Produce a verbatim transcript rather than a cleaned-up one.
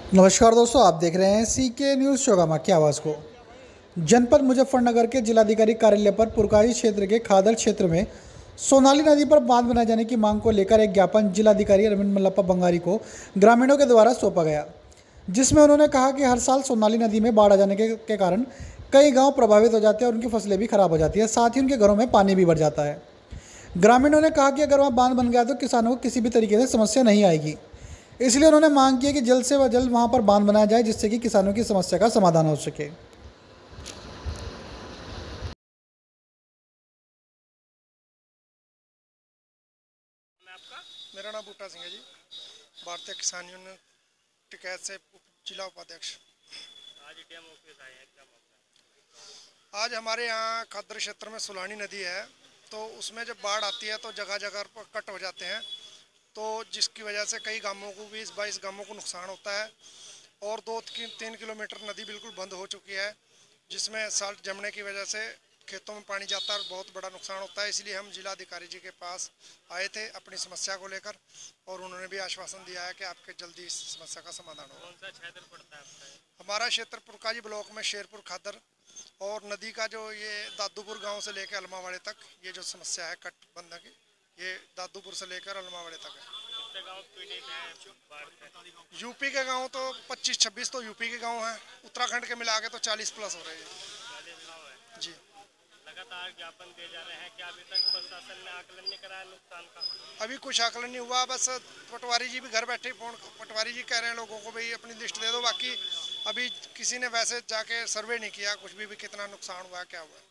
नमस्कार दोस्तों, आप देख रहे हैं सी के न्यूज़ चौगामा की आवाज़ को। जनपद मुजफ्फरनगर के जिलाधिकारी कार्यालय पर पुरकाई क्षेत्र के खादर क्षेत्र में सोनाली नदी पर बांध बनाए जाने की मांग को लेकर एक ज्ञापन जिलाधिकारी रविंद्र मल्लप्पा बंगारी को ग्रामीणों के द्वारा सौंपा गया, जिसमें उन्होंने कहा कि हर साल सोनाली नदी में बाढ़ आ जाने के, के कारण कई गाँव प्रभावित हो जाते हैं और उनकी फसलें भी खराब हो जाती है, साथ ही उनके घरों में पानी भी भर जाता है। ग्रामीणों ने कहा कि अगर वहाँ बांध बन गया तो किसानों को किसी भी तरीके से समस्या नहीं आएगी, इसलिए उन्होंने मांग की है कि जल्द से जल्द वहां पर बांध बनाया जाए, जिससे कि किसानों की समस्या का समाधान हो सके। मेरा नाम बूटा सिंह है जी, भारतीय किसान यूनियन टिकैत से जिला उपाध्यक्ष। आज डैम ऑफिस आए हैं, क्या मामला? आज हमारे यहाँ खादर क्षेत्र में सुलानी नदी है, तो उसमें जब बाढ़ आती है तो जगह जगह पर कट हो जाते हैं, तो जिसकी वजह से कई गांवों को बीस बाईस गांवों को नुकसान होता है और दो तीन किलोमीटर नदी बिल्कुल बंद हो चुकी है, जिसमें साल्ट जमने की वजह से खेतों में पानी जाता है और बहुत बड़ा नुकसान होता है। इसलिए हम जिलाधिकारी जी के पास आए थे अपनी समस्या को लेकर, और उन्होंने भी आश्वासन दिया है कि आपके जल्दी इस समस्या का समाधान होगा। कौन सा क्षेत्र पड़ता है आपका? हमारा क्षेत्र पुरकाजी ब्लॉक में शेरपुर खादर और नदी का जो ये दादूपुर गांव से लेकर अलमावाड़े तक ये जो समस्या है कट बंद की, ये दादूपुर से लेकर अलमावाड़े तक है। कितने गांव पीड़ित हैं बाढ़ से? यूपी के गांव तो पच्चीस छब्बीस तो यूपी के गांव हैं, उत्तराखंड के मिला के तो चालीस प्लस हो रहे हैं। चालीस गांव है जी। लगातार ज्ञापन दिए जा रहे हैं, क्या अभी तक प्रशासन ने आकलन नहीं कराया नुकसान का? अभी कुछ आकलन नहीं हुआ, बस पटवारी जी भी घर बैठे फोन पटवारी जी कह रहे हैं लोगों को भाई अपनी लिस्ट दे दो, बाकी अभी किसी ने वैसे जाके सर्वे नहीं किया कुछ भी, भी कितना नुकसान हुआ क्या हुआ।